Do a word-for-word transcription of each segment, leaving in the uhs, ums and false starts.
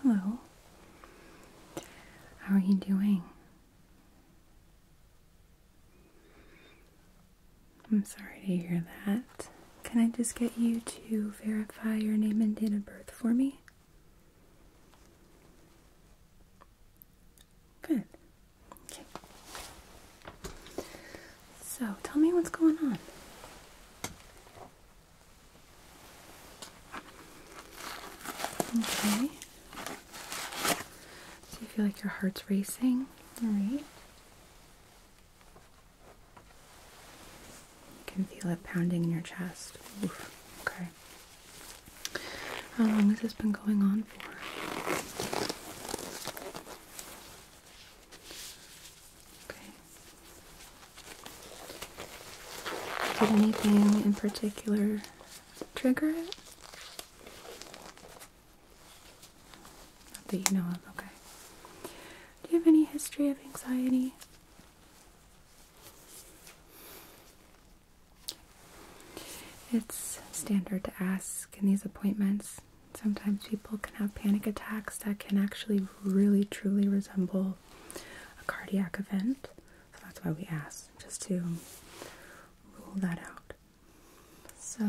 Hello. How are you doing? I'm sorry to hear that. Can I just get you to verify your name and date of birth for me? Good. Okay. So, tell me what's going on. Okay. So you feel like your heart's racing? Alright. You can feel it pounding in your chest. Oof. Okay. How long has this been going on for? Okay. Did anything in particular trigger it? Not that you know of, okay. Do you have any history of anxiety? It's standard to ask in these appointments. Sometimes people can have panic attacks that can actually really truly resemble a cardiac event. So that's why we ask, just to rule that out. So,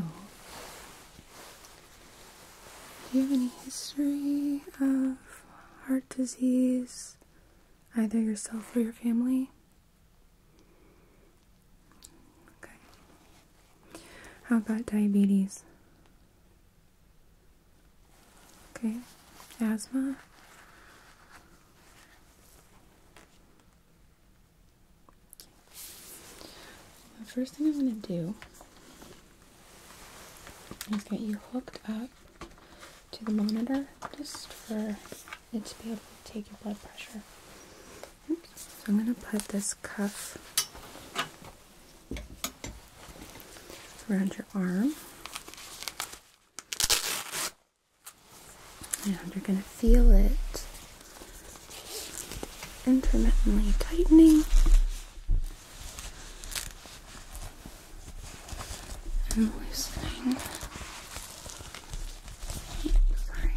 do you have any history of heart disease, either yourself or your family? How about diabetes? Okay. Asthma? The first thing I'm going to do is get you hooked up to the monitor just for it to be able to take your blood pressure. Oops. So I'm going to put this cuff around your arm, and you're going to feel it intermittently tightening and loosening. Sorry.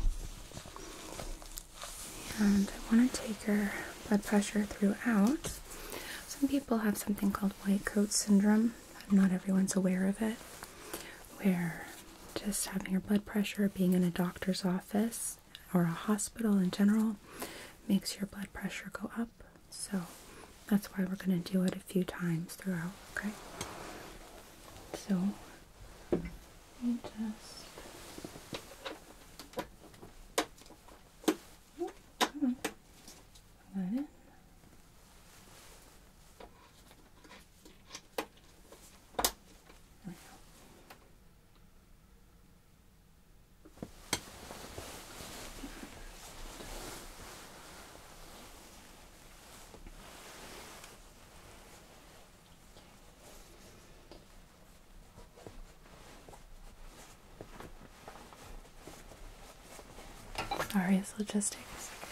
And I want to take your blood pressure throughout. Some people have something called white coat syndrome. Not everyone's aware of it, where just having your blood pressure, being in a doctor's office or a hospital in general, makes your blood pressure go up. So that's why we're going to do it a few times throughout, okay? So you just oh, come on, let it. Sorry, this will just take a second.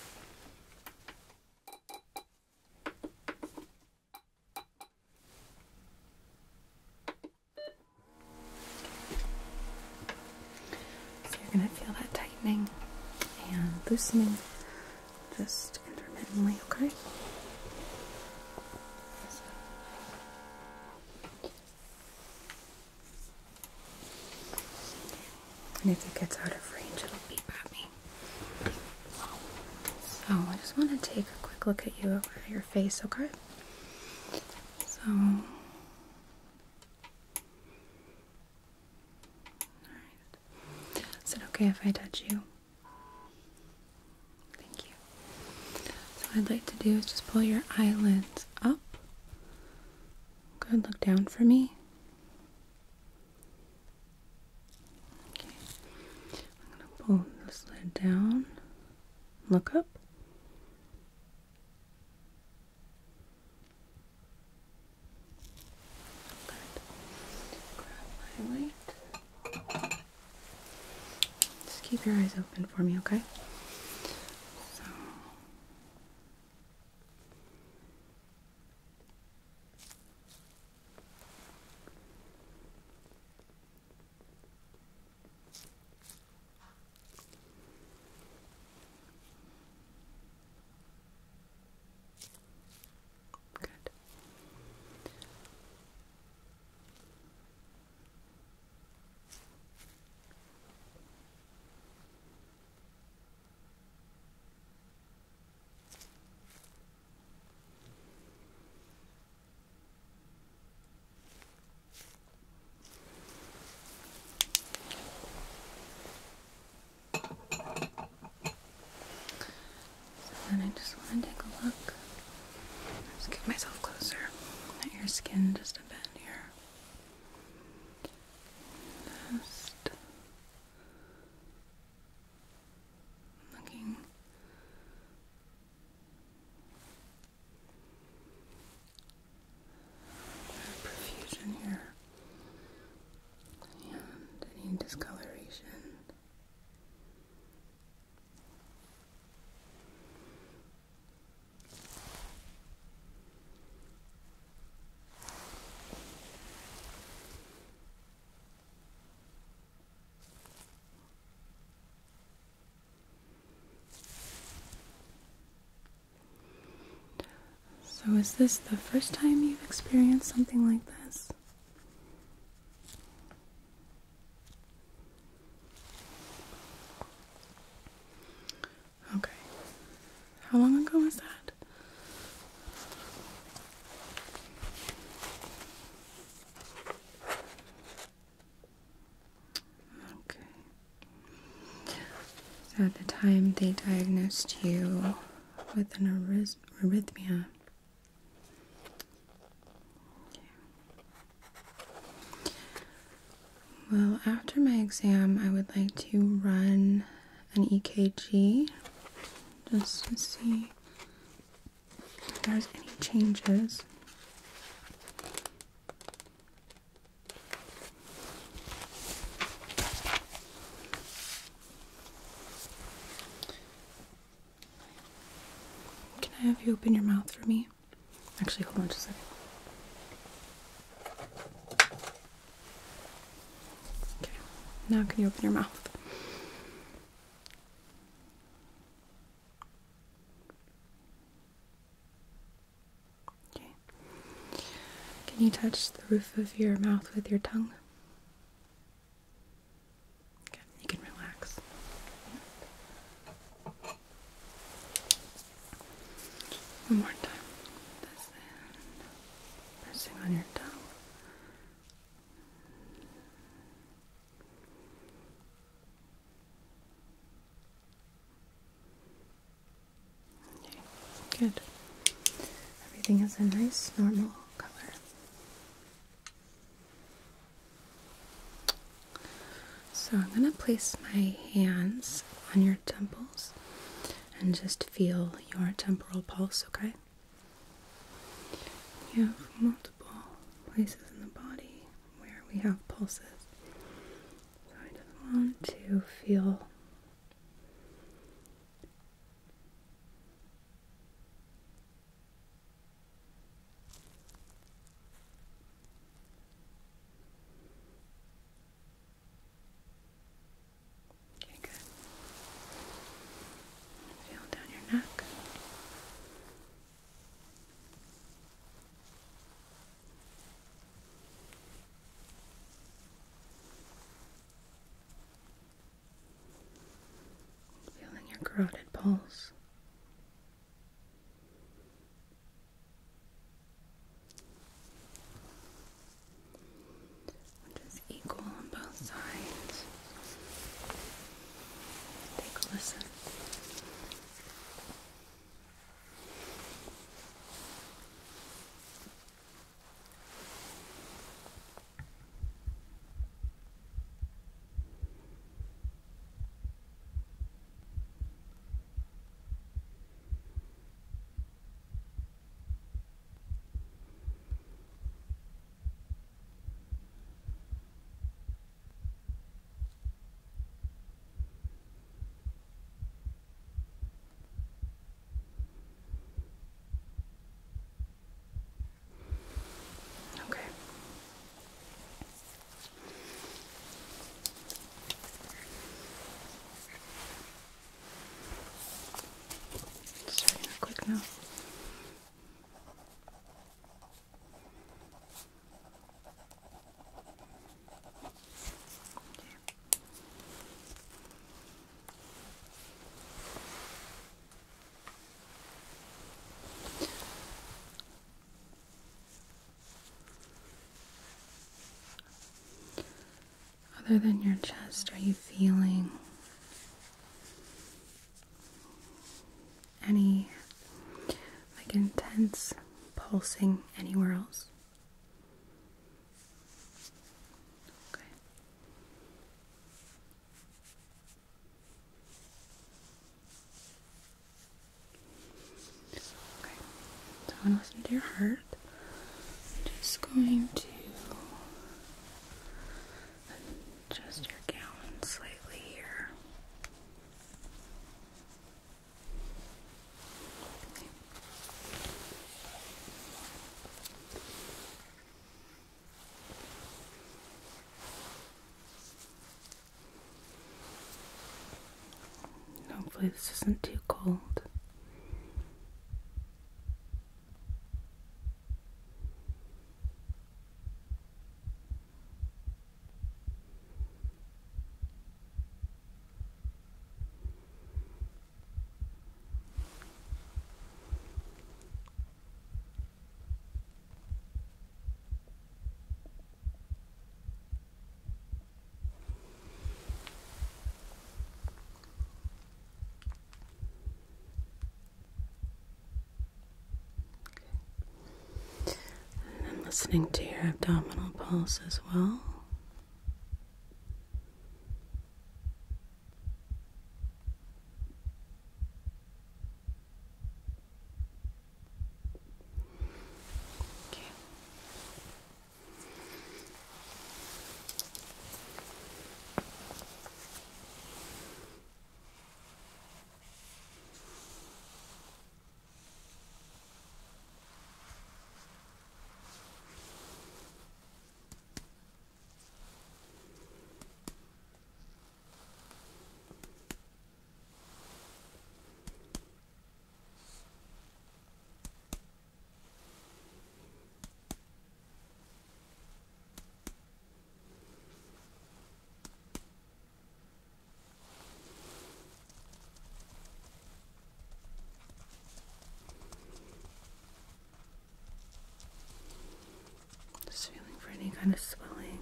So you're going to feel that tightening and loosening just intermittently, okay? And if it gets out of range, it'll beep at me. So I just want to take a quick look at you at your face, okay? So, alright. Is it okay if I touch you? Thank you. So what I'd like to do is just pull your eyelids up. Good, look down for me. Okay. I'm going to pull this lid down. Look up. Highlight. Just keep your eyes open for me, okay? So. So is this the first time you've experienced something like this? Okay. How long ago was that? Okay. So at the time they diagnosed you with an arith- arrhythmia. Well, after my exam, I would like to run an E K G just to see if there's any changes. Can I have you open your mouth for me? Actually, hold on just a second. Okay, now can you open your mouth? Okay. Can you touch the roof of your mouth with your tongue? Okay, you can relax. One more time. This in. Pressing on your tongue. Okay, good. Everything is a nice, normal color. So I'm going to place my hands on your temples and just feel your temporal pulse, okay? You have multiple places in the body where we have pulses. So I just want to feel okay, good. Feel down your neck. Feeling your carotid pulse. Which is equal on both sides. Take a listen. Okay. Starting a quick now. Other than your chest, are you feeling any like intense pulsing anywhere else? Okay. Okay. So I'm gonna listen to your heart. I'm just going to adjust your gown slightly here. Hopefully this isn't too cold. listening to your abdominal pulse as well. Just feeling for any kind of swelling.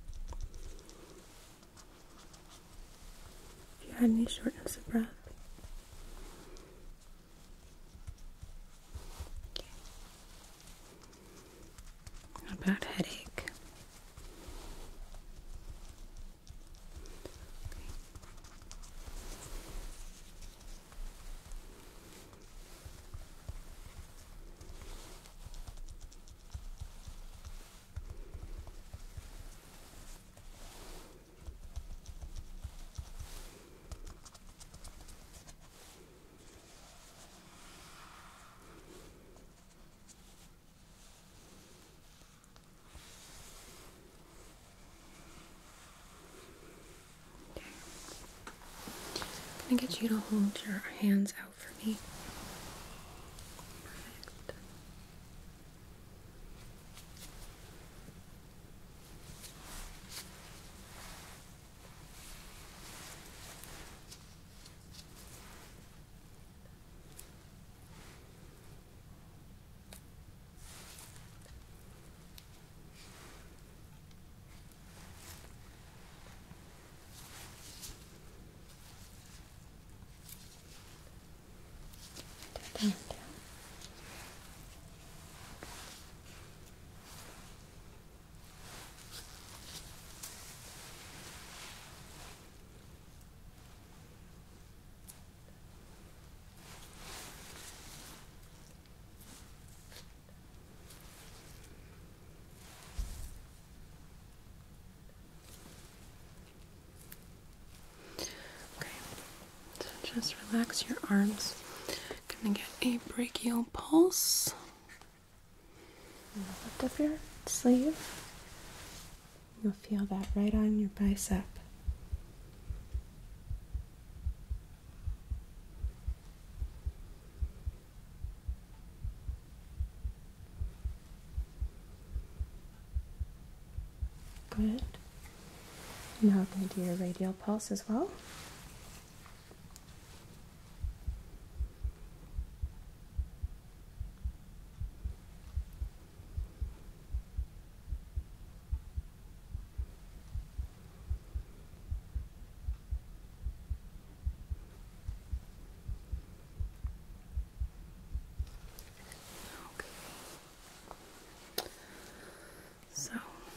If you had any shortness of breath. Okay. How about headache? I'm gonna get you to hold your hands out for me. Perfect. Down, down. Okay, so just relax your arms. Gonna get a brachial pulse. Lift up your sleeve. You'll feel that right on your bicep. Good. Now we're going to do your radial pulse as well. So,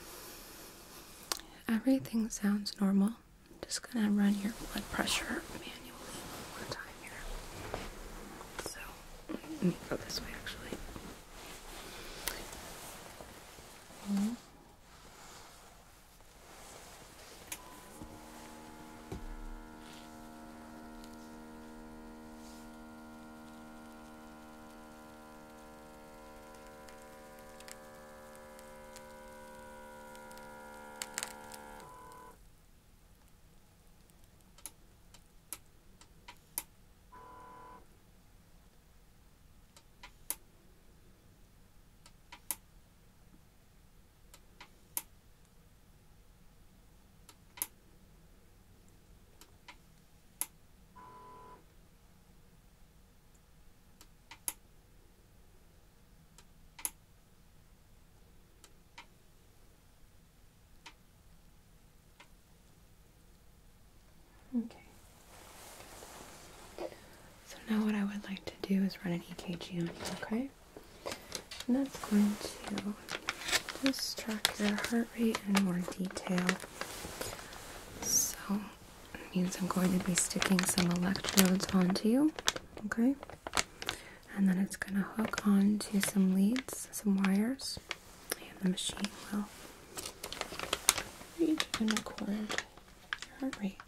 everything sounds normal. I'm just gonna run your blood pressure manually one more time here. So, let me go this way actually. Mm-hmm. Okay. So now what I would like to do is run an E K G on you, okay? And that's going to just track your heart rate in more detail. So it means I'm going to be sticking some electrodes onto you, okay? And then it's going to hook onto some leads, some wires, and the machine will read and record your heart rate.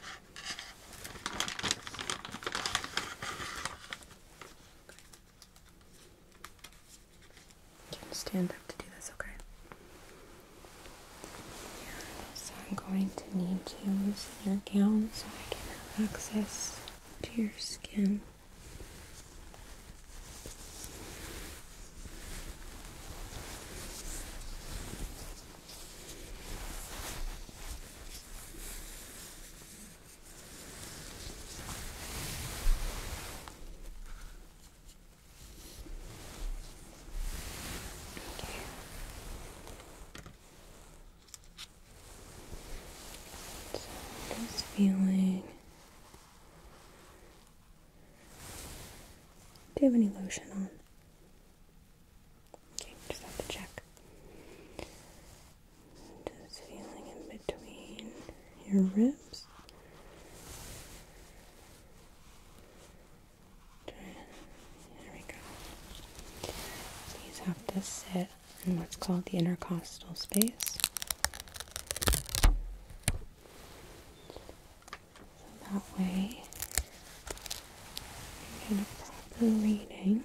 You can stand up to do this, okay? Yeah, so I'm going to need to loosen your gown so I can have access to your skin. Just feeling. Do you have any lotion on? Okay, just have to check. Just feeling in between your ribs. There we go. These have to sit in what's called the intercostal space. That way, you get a proper reading.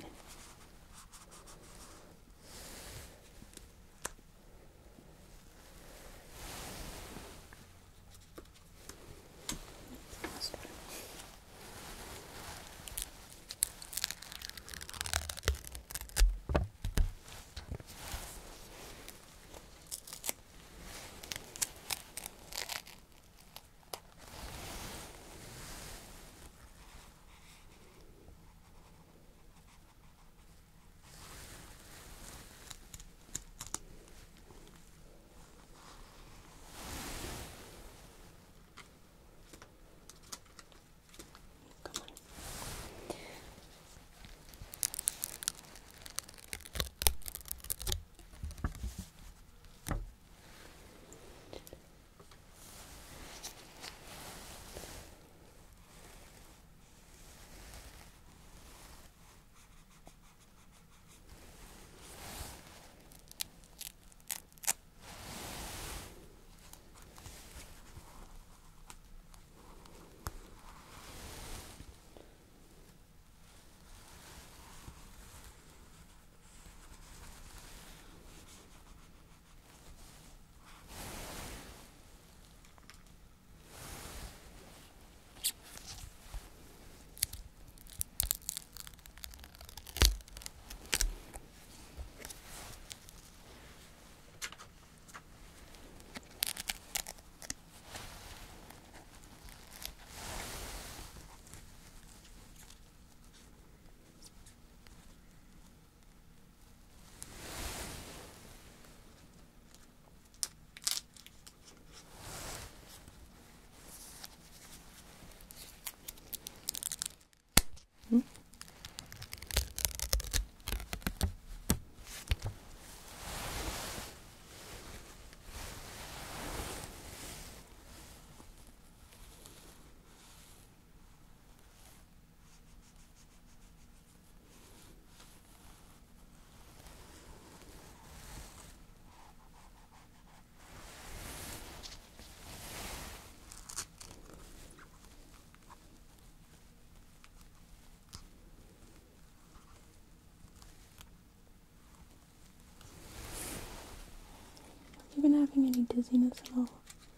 Have you been having any dizziness at all?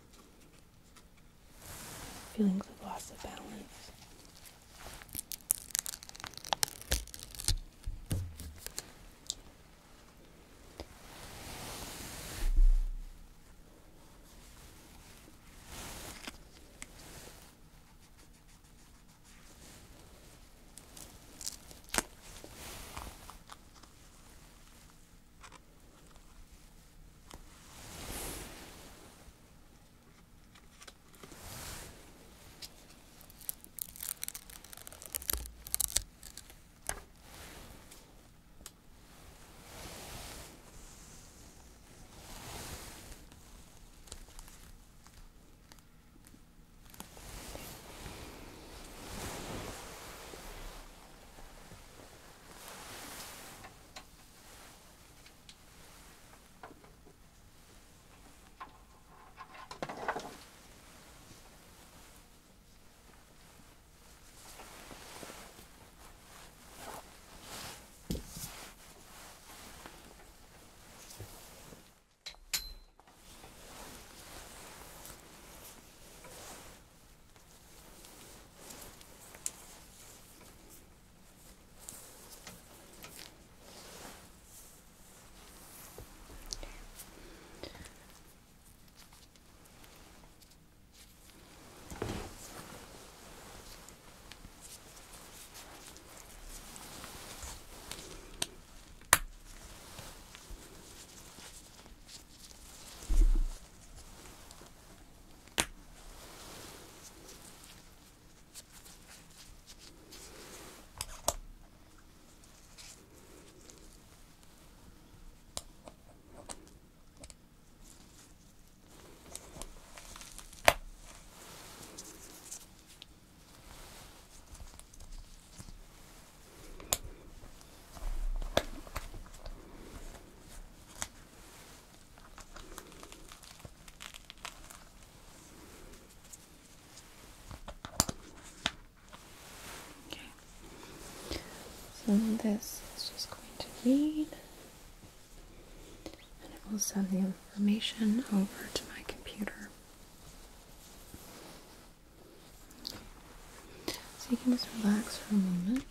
Feelings of loss of balance? So this is just going to read, and it will send the information over to my computer. So you can just relax for a moment.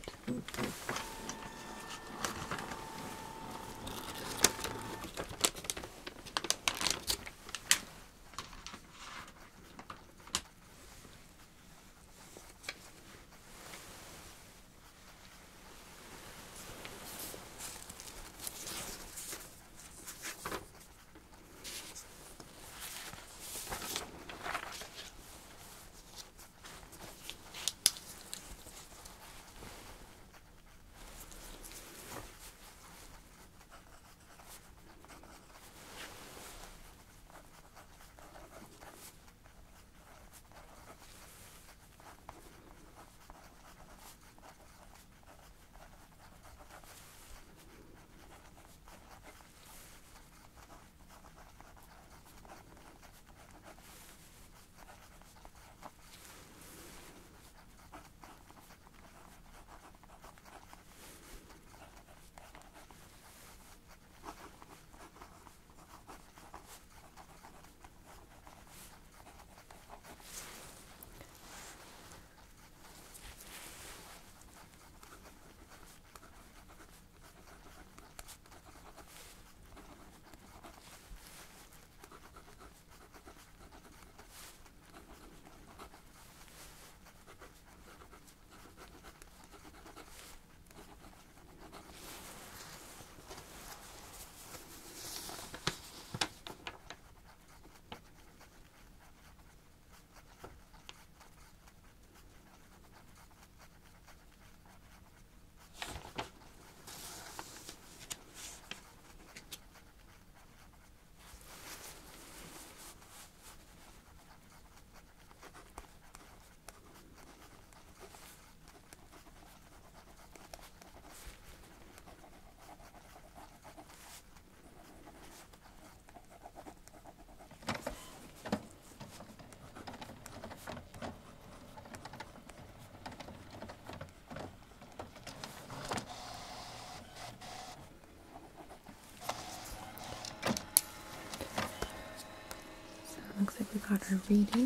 Looks like we got our reading.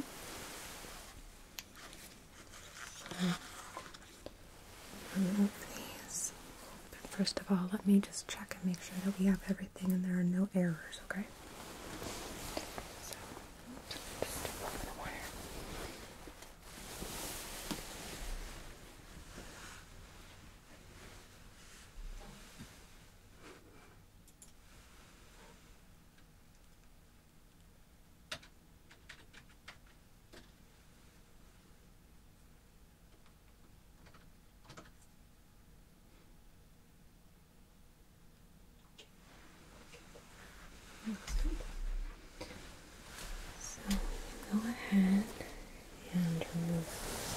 So, remove these. But first of all, let me just check and make sure that we have everything and there are no errors, okay? So, just open the wire. So go ahead and remove.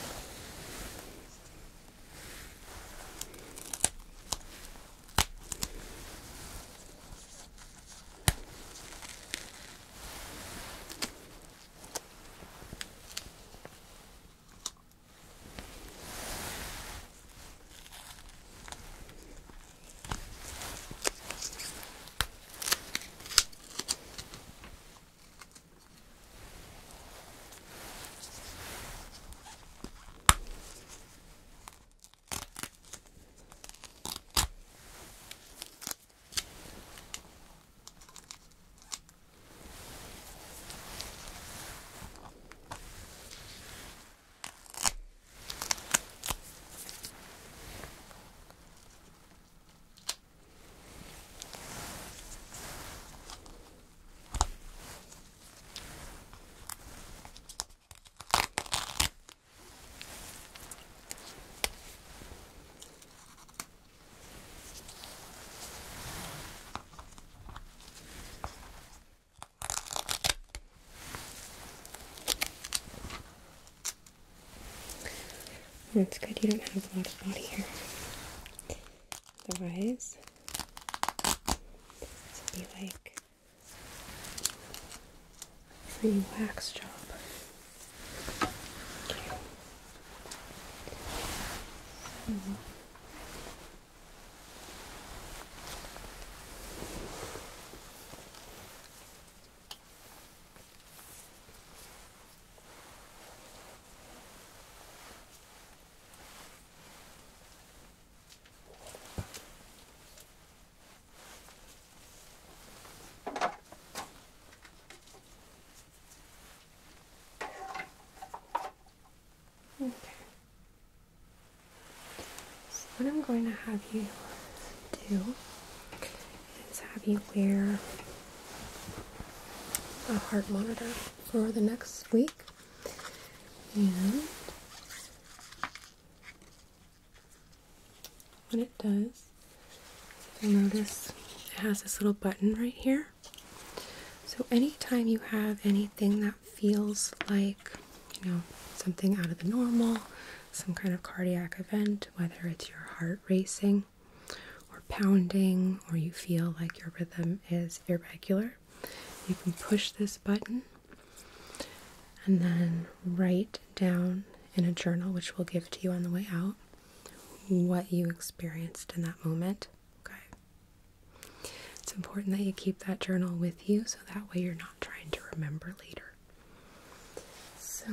That's good, you don't have a lot of body hair. Otherwise, this would be like a free wax job. Okay. So, what I'm going to have you do is have you wear a heart monitor for the next week. And what it does, you'll notice it has this little button right here. So anytime you have anything that feels like, you know, something out of the normal, some kind of cardiac event, whether it's your heart racing or pounding, or you feel like your rhythm is irregular, you can push this button and then write down in a journal, which we'll give to you on the way out, what you experienced in that moment. Okay. It's important that you keep that journal with you so that way you're not trying to remember later. So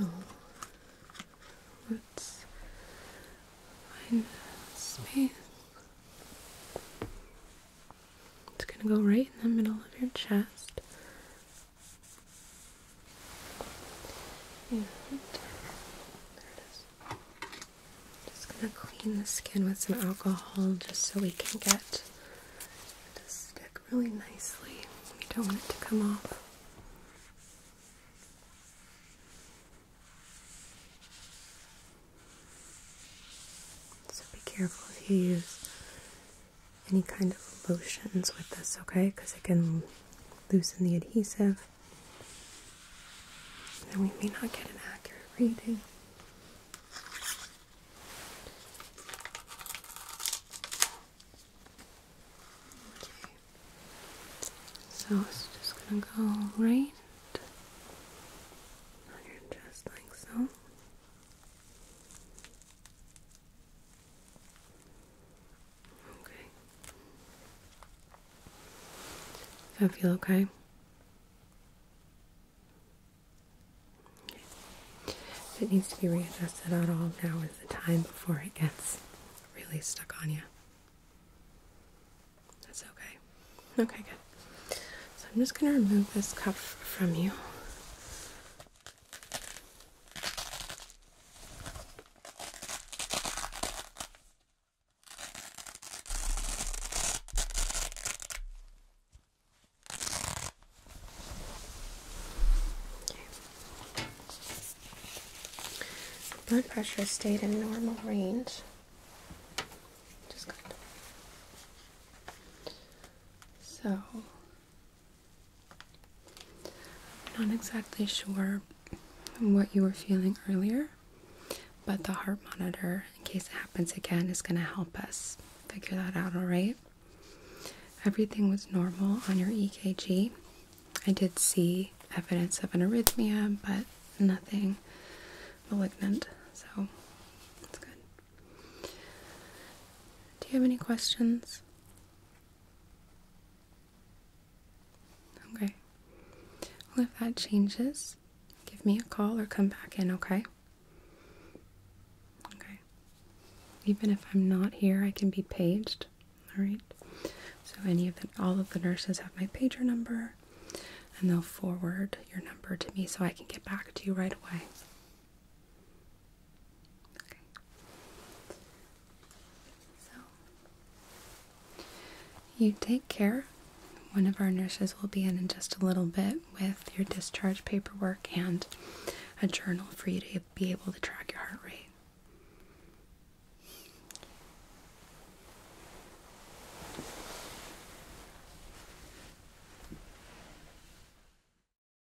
let's find space. It's going to go right in the middle of your chest. And there it is. Just going to clean the skin with some alcohol just so we can get it to stick really nicely. We don't want it to come off. So be careful if you use any kind of lotions with this, okay? Because it can loosen the adhesive. And we may not get an accurate reading. Okay. So it's just gonna go right on your chest like so. Okay. Does that feel okay? If it needs to be readjusted at all, now is the time before it gets really stuck on you. That's okay. Okay, good. So I'm just going to remove this cuff from you. Blood pressure stayed in normal range. Just kind of. So, I'm not exactly sure what you were feeling earlier, but the heart monitor, in case it happens again, is going to help us figure that out, alright? Everything was normal on your E K G. I did see evidence of an arrhythmia, but nothing malignant, so that's good. Do you have any questions? Okay. Well, if that changes, give me a call or come back in, okay? Okay. Even if I'm not here, I can be paged, alright? So any of them, all of the nurses have my pager number, and they'll forward your number to me so I can get back to you right away. You take care. One of our nurses will be in in just a little bit with your discharge paperwork and a journal for you to be able to track your heart rate.